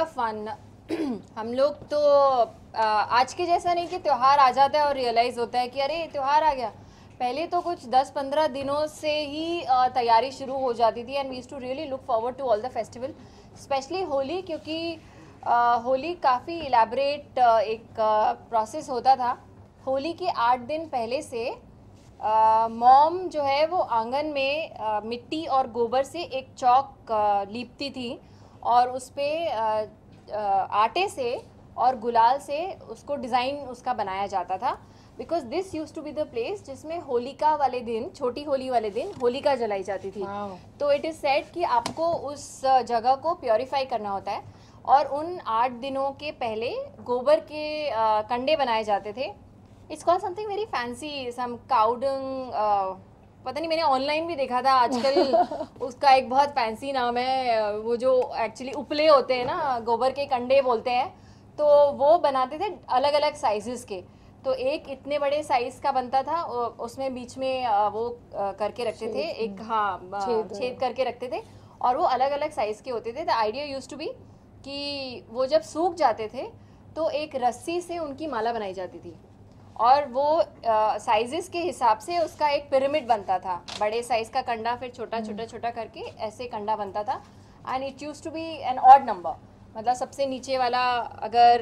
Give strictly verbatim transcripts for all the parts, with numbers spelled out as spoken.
Of fun. हम लोग तो आ, आज के जैसा नहीं कि त्यौहार आ जाता है और रियलाइज़ होता है कि अरे त्यौहार आ गया। पहले तो कुछ दस पंद्रह दिनों से ही आ, तैयारी शुरू हो जाती थी and we used to really look forward to all the festival, specially Holi, क्योंकि आ, होली काफ़ी इलेबरेट एक प्रोसेस होता था। होली के आठ दिन पहले से मॉम जो है वो आंगन में आ, मिट्टी और गोबर से एक चौक आ, लीपती थी और उस पर आटे से और गुलाल से उसको डिज़ाइन उसका बनाया जाता था, because this use to be the place जिसमें होलिका वाले दिन, छोटी होली वाले दिन होलिका जलाई जाती थी। wow. तो इट इज़ सेड कि आपको उस जगह को प्योरीफाई करना होता है और उन आठ दिनों के पहले गोबर के आ, कंडे बनाए जाते थे। It's called something very fancy, some cow dung, पता नहीं, मैंने ऑनलाइन भी देखा था आजकल उसका एक बहुत फैंसी नाम है, वो जो एक्चुअली उपले होते हैं ना, गोबर के कंडे बोलते हैं, तो वो बनाते थे अलग अलग साइजेस के। तो एक इतने बड़े साइज का बनता था, उसमें बीच में वो करके रखते थे, एक हाँ छेद करके रखते थे और वो अलग अलग साइज के होते थे। The idea used to be कि वो जब सूख जाते थे तो एक रस्सी से उनकी माला बनाई जाती थी और वो साइजेस के हिसाब से उसका एक पिरामिड बनता था। बड़े साइज का कंडा, फिर छोटा छोटा छोटा करके ऐसे कंडा बनता था and it used to be an odd number, मतलब सबसे नीचे वाला अगर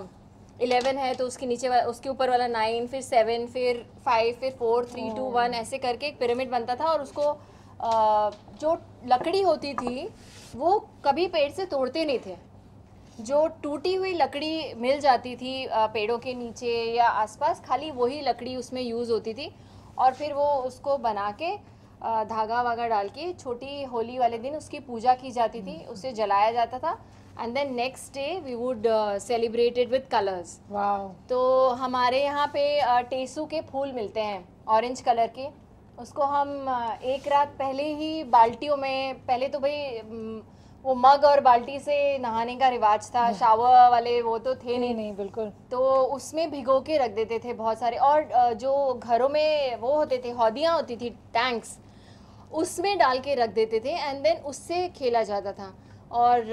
इलेवन है तो उसके नीचे वाला, उसके ऊपर वाला नाइन, फिर सेवन, फिर फाइव, फिर फोर, थ्री, टू, वन, ऐसे करके एक पिरामिड बनता था। और उसको uh, जो लकड़ी होती थी वो कभी पेड़ से तोड़ते नहीं थे। जो टूटी हुई लकड़ी मिल जाती थी पेड़ों के नीचे या आसपास, खाली वही लकड़ी उसमें यूज़ होती थी और फिर वो उसको बना के धागा वागा डाल के छोटी होली वाले दिन उसकी पूजा की जाती थी, उसे जलाया जाता था and then next day we would celebrate it with colours. Wow. तो हमारे यहाँ पे uh, टेसू के फूल मिलते हैं ऑरेंज कलर के, उसको हम uh, एक रात पहले ही बाल्टियों में, पहले तो भाई वो मग और बाल्टी से नहाने का रिवाज था, शावर वाले वो तो थे नहीं नहीं बिल्कुल, तो उसमें भिगो के रख देते थे बहुत सारे। और जो घरों में वो होते थे, हौदियाँ होती थी, टैंक्स, उसमें डाल के रख देते थे एंड देन उससे खेला जाता था। और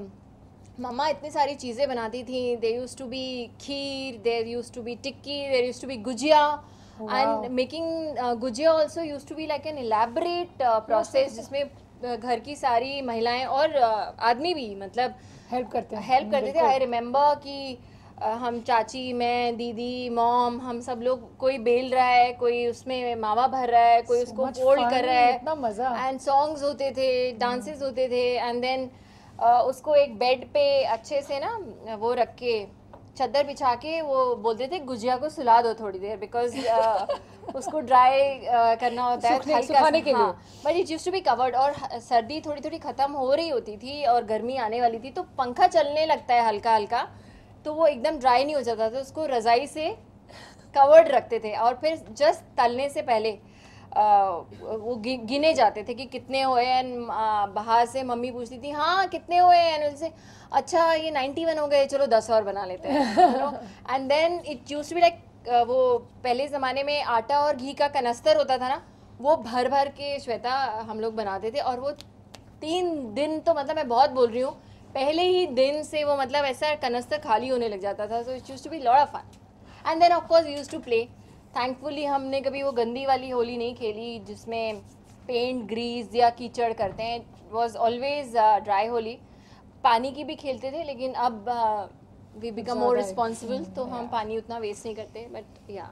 मम्मा इतनी सारी चीज़ें बनाती थी, there used to be kheer, there used to be tikki, there used to be gujiya and making gujiya also used to be like an elaborate process जिसमें घर की सारी महिलाएं और आदमी भी मतलब हेल्प करते हैं हेल्प करते थे। आई रिमेम्बर कि हम चाची, मैं, दीदी, मॉम, हम सब लोग, कोई बेल रहा है, कोई उसमें मावा भर रहा है, कोई उसको फोल्ड कर रहा है, इतना मजा, एंड सॉन्ग्स होते थे, डांसेस होते थे एंड देन उसको एक बेड पे अच्छे से ना वो रख के चादर बिछा के वो बोलते थे गुजिया को सुला दो थोड़ी देर, बिकॉज uh, उसको ड्राई uh, करना होता है सुखाने के लिए, but it used to be covered. और सर्दी थोड़ी थोड़ी ख़त्म हो रही होती थी और गर्मी आने वाली थी, तो पंखा चलने लगता है हल्का हल्का, तो वो एकदम ड्राई नहीं हो जाता था, उसको रज़ाई से कवर्ड रखते थे और फिर जस्ट तलने से पहले Uh, वो गि, गिने जाते थे कि कितने हुए एंड uh, बाहर से मम्मी पूछती थी हाँ कितने हुए एंड उनसे अच्छा ये नाइन्टी वन हो गए, चलो दस और बना लेते हैं, and then it used to be like वो पहले ज़माने में आटा और घी का कनस्तर होता था ना, वो भर भर के श्वेता हम लोग बनाते थे और वो तीन दिन, तो मतलब मैं बहुत बोल रही हूँ, पहले ही दिन से वो मतलब ऐसा कनस्तर खाली होने लग जाता था। So it used to be lot of fun and then of course we used to play. Thankfully हमने कभी वो गंदी वाली होली नहीं खेली जिसमें पेंट, ग्रीस या कीचड़ करते हैं। It was always dry Holi. पानी की भी खेलते थे लेकिन अब वी बिकम मोर रिस्पॉन्सिबल, तो हम पानी उतना वेस्ट नहीं करते, बट या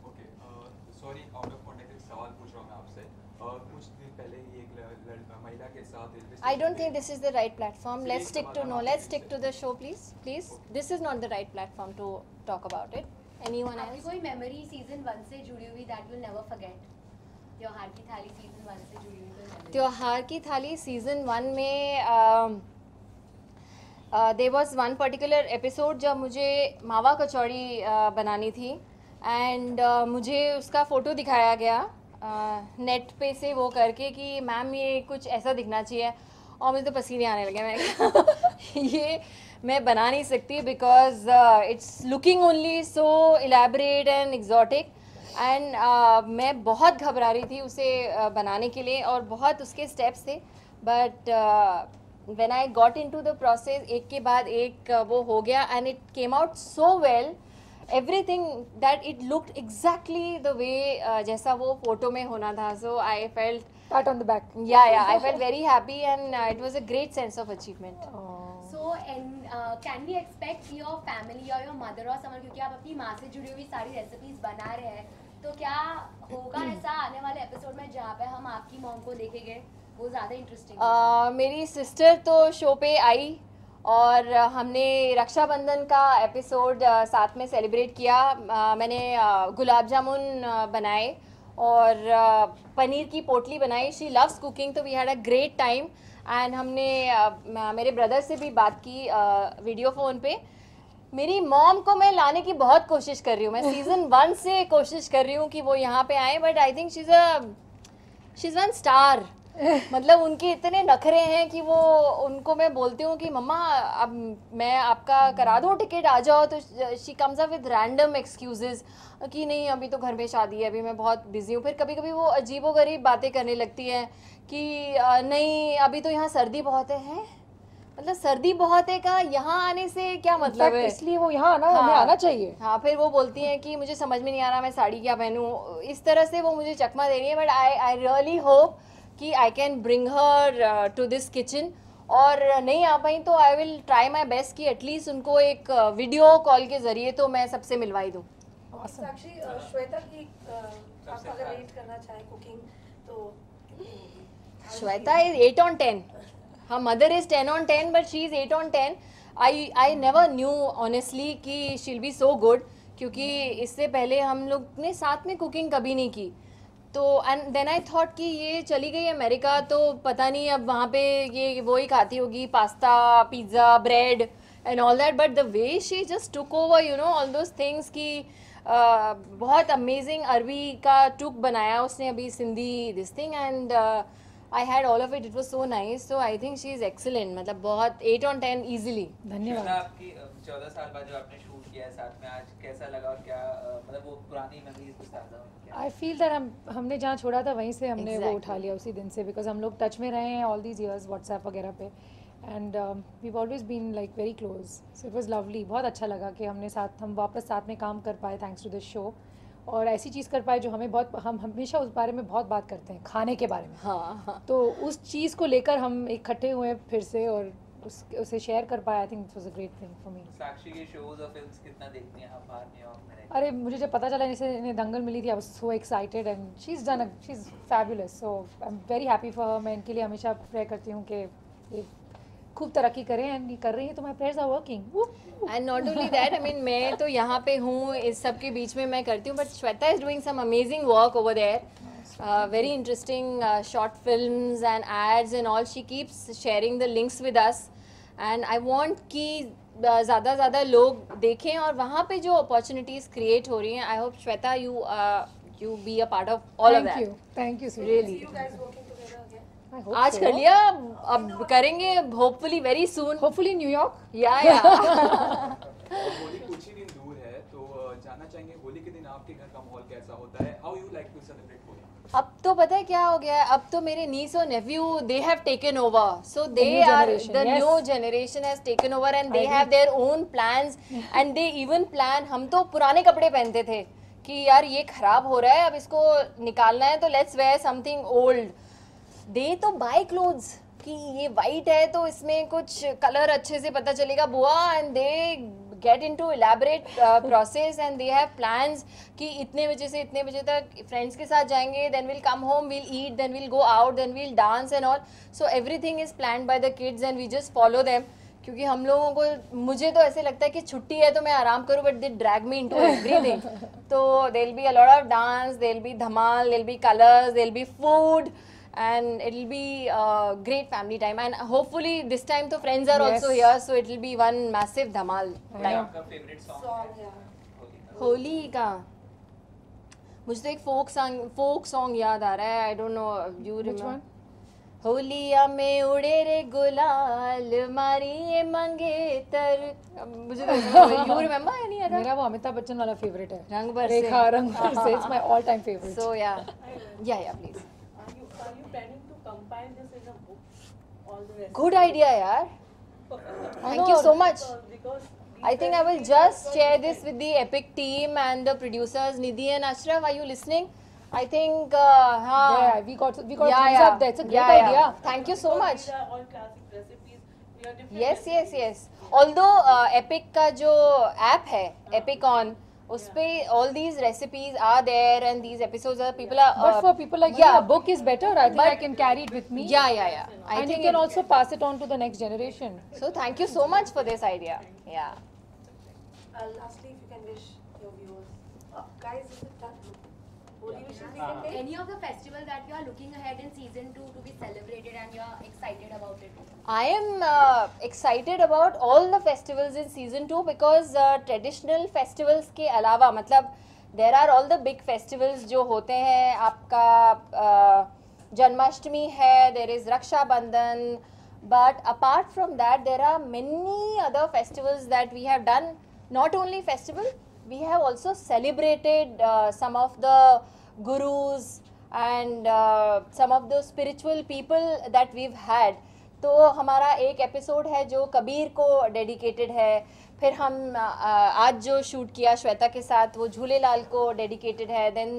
सॉरी आउट ऑफ कॉन्टेक्स्ट एक सवाल पूछ रहा हूँ मैं आपसे। कुछ दिन पहले ही एक महिला के साथ, I don't think this is the right platform, let's stick to no let's stick to the show please please this is not the right platform to talk about it. Anyone else? कोई memory season one से जुड़ी हुई that you'll never forget? त्योहार की थाली season one से जुड़ी हुई कोई मेमोरी? त्योहार की थाली सीजन वन में there was one particular episode जब मुझे मावा कचौड़ी uh, बनानी थी एंड uh, मुझे उसका फ़ोटो दिखाया गया नेट uh, पे से वो करके कि मैम ये कुछ ऐसा दिखना चाहिए, और मुझे तो पसीने आने लगे। मैं ये मैं बना नहीं सकती because it's looking only so elaborate and exotic and मैं बहुत घबरा रही थी उसे uh, बनाने के लिए और बहुत उसके स्टेप्स थे, but when I got into the process, एक के बाद एक uh, वो हो गया, and it came out so well. Everything that it looked exactly the way uh, जैसा वो फोटो में होना था. So I felt Pat on the back. yeah yeah I felt very happy, and uh, it was a great sense of achievement. So, and uh, can we expect your family or your mother or someone, क्योंकि आप अपनी माँ से जुड़ी हुई सारी recipes बना रहे हैं, तो क्या होगा ऐसा आने वाले एपिसोड में जहाँ पे हम आपकी मॉम को देखेंगे? वो ज़्यादा इंटरेस्टिंग uh, मेरी सिस्टर तो शो पे आई, और uh, हमने रक्षाबंधन का एपिसोड uh, साथ में सेलिब्रेट किया. uh, मैंने uh, गुलाब जामुन uh, बनाए और uh, पनीर की पोटली बनाई. शी लव्स कुकिंग, तो we had a great time. And हमने uh, मेरे ब्रदर से भी बात की वीडियो uh, फ़ोन पे. मेरी मॉम को मैं लाने की बहुत कोशिश कर रही हूँ. मैं सीज़न वन से कोशिश कर रही हूँ कि वो यहाँ पे आए, but I think she is a she is one star. मतलब उनके इतने नखरे हैं कि वो, उनको मैं बोलती हूँ कि मम्मा अब मैं आपका करा दूँ टिकट, आ जाओ, तो she comes up with random excuses कि नहीं अभी तो घर में शादी है, अभी मैं बहुत बिजी हूँ. फिर कभी कभी वो अजीबोगरीब बातें करने लगती हैं कि नहीं अभी तो यहाँ सर्दी बहुत है. हैं मतलब सर्दी बहुत है का यहाँ आने से क्या मतलब है? इसलिए वो यहाँ आना, हाँ, हमें आना चाहिए. हाँ, फिर वो बोलती हैं कि मुझे समझ में नहीं आ रहा मैं साड़ी क्या पहनूँ. इस तरह से वो मुझे चकमा दे रही है. But I I really hope कि I can bring her to this kitchen. और नहीं आ पाई तो I will try my best कि एटलीस्ट उनको एक वीडियो कॉल के ज़रिए तो मैं सबसे मिलवाई दूँ. साक्षी, श्वेता की आप अगर रेट करना चाहें कुकिंग तो Shweta is at on ten. her mother is ten on ten, but she is eight on ten. I I never knew honestly कि she'll be so good, क्योंकि इससे पहले हम लोग ने साथ में कुकिंग कभी नहीं की. तो एंड देन आई थॉट कि ये चली गई अमेरिका, तो पता नहीं अब वहाँ पे ये वो ही खाती होगी, pasta, pizza, bread and all that. But the way she just took over you know all those things की uh, बहुत अमेजिंग अरबी का टुक बनाया उसने अभी Sindhi this thing. And I had all of it. It was so nice. So I think she is excellent. मतलब बहुत eight on ten easily. धन्यवाद. आपकी चौदह साल बाद जो आपने शूट किया है साथ में, आज कैसा लगा और क्या मतलब वो पुरानी मेमोरीज कुछ ताज़ा हो? आई फील दैट हम हमने जहाँ छोड़ा था वहीं से हमने Exactly. वो उठा लिया उसी दिन से, बिकॉज हम लोग टच में रहे हैं ऑल दीज ईयर्स व्हाट्सएप वगैरह पे, and we always been like very close. So it was lovely. बहुत अच्छा लगा कि हमने साथ हम वापस साथ में काम कर पाए थैंक्स टू दिस शो, और ऐसी चीज़ कर पाए जो हमें बहुत, हम हमेशा उस बारे में बहुत बात करते हैं, खाने के बारे में. हाँ हाँ. तो उस चीज़ को लेकर हम इकट्ठे हुए फिर से और उस उसे शेयर कर पाए. I think it was a great thing for me. Sakshi के शोज और फिल्म्स कितना देखती हैं आप बाहर न्यूयॉर्क में रहकर? अरे मुझे जब पता चला जैसे इन्हें दंगल मिली थी, I was so excited and she is done she is fabulous. So I am very happy for her. मैं इनके लिए हमेशा प्रे करती हूँ कि ये खूब तरक्की करें, एंड ये कर रही है तो my prayers are working. And not only that, I mean मैं तो यहाँ पे हूँ, इस सब के बीच में मैं करती हूँ, but Shweta is doing some amazing work over there. Very interesting short films and ads and all. She keeps sharing the links with us, and I want कि ज़्यादा ज़्यादा लोग देखें और वहाँ पे जो अपॉर्चुनिटीज़ क्रिएट हो रही हैं, I hope Shweta you you be a part of all of thank you. That. Thank you really you guys working together again? आज कर लिया, अब करेंगे hopefully very soon. Hopefully New York. या या होली कुछ ही दिन दूर है, तो अ, जानना चाहेंगे होली के दिन आपके घर का माहौल कैसा होता है? How you like to celebrate Holi? अब तो पता है क्या हो गया है, अब तो मेरे नीस और nephew they have taken over. So they new are generation, the yes. New generation has taken over, and they I have their own plans, and they even plan. हम तो पुराने कपड़े पहनते थे कि यार ये खराब हो रहा है, अब इसको निकालना है, तो let's wear something old. They तो बाय क्लोथ्स कि ये वाइट है तो इसमें कुछ कलर अच्छे से पता चलेगा बुआ, and they get into elaborate uh, process, and they have plans कि इतने बजे से इतने बजे तक friends के साथ जाएंगे, then we'll come home, we'll eat, then we'll go out, then we'll dance and all. So everything is planned by the kids and we just follow them. क्योंकि हम लोगों को, मुझे तो ऐसे लगता है कि छुट्टी है तो मैं आराम करूँ, but they drag me into everything. तो there'll be a lot of dance, there'll be dhamaal, there'll be colors, there'll be food, and it'll be a great family time, and hopefully this time the friends are Yes. also here, so it'll be one massive dhamal I time. know. आपका favourite song Song, है yeah. Holi का? होली का मुझे तो एक folk song folk song याद आ रहा है. I don't know you Which remember. one? होलिया में उड़े रे गुलाल मारिए मंगेतर. अब मुझे यू रिमेंबर एनी अदर? मेरा वो अमिताभ बच्चन वाला फेवरेट है, रंग बरसे. रेखा रंग बरसे. It's my all time favourite. So yeah, yeah, yeah, please. Are you are you planning to compile this in a book? all the rest. Good idea, yaar. Thank you so much. Because I think I will just share this with the Epic team and the producers, Nidhi and Ashraf. Are you listening? I think, uh, हाँ. Yeah, we got we got yeah, thumbs yeah. up there. It's a great yeah, idea. Yeah. Thank you so much. these are all classic recipes. We are different. Yes, yes, yes. Although uh, Epic का जो app है, Epic on, उस पे all these recipes are there and these episodes are people are. But uh, for people like yeah. me, a book is better. I think But- I can carry it with me. Yeah, yeah, yeah. I and think you can it- also pass it on to the next generation. So thank you so much for this idea. Yeah. Uh, lastly, if you can wish your viewers, uh, guys, is it done? Holy wishes we can take. Any of the festival that you are looking ahead in season two to be celebrated and you are excited about it? I am uh, excited about all the festivals in season two because uh, traditional festivals के अलावा मतलब there are all the big festivals जो होते हैं आपका uh, Janmashtami है, there is Raksha Bandhan, but apart from that there are many other festivals that we have done. Not only festival, we have also celebrated uh, some of the gurus and uh, some of the spiritual people that we've had. तो हमारा एक episode है जो कबीर को dedicated है, फिर हम आ, आज जो शूट किया श्वेता के साथ वो झूलेलाल को डेडिकेटेड है, देन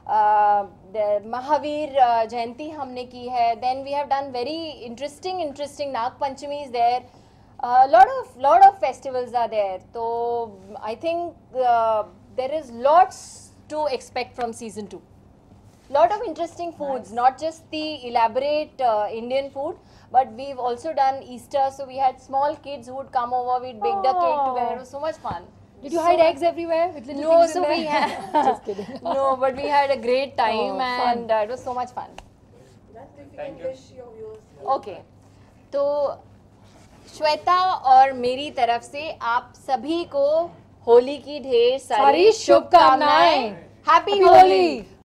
महावीर जयंती हमने की है, then we have done very interesting interesting Nag Panchami is there, lot of lot of festivals are there. तो I think there is lots to expect from season two. Lot of interesting foods, not just the elaborate uh, Indian food, but we've also done Easter. So we had small kids who would come over. We'd bake the cake Oh. together. It was so much fun. Did you So- hide eggs everywhere with little No, things so in there? we had Just kidding. no, but we had a great time Oh, fun. and uh, it was so much fun. That's if you Thank can you. wish your viewers. Okay, तो श्वेता और मेरी तरफ से आप सभी को होली की ढेर सारी सारी शुभकामनाएं. शुभकामनाएं. Happy Happy Holi. Holi.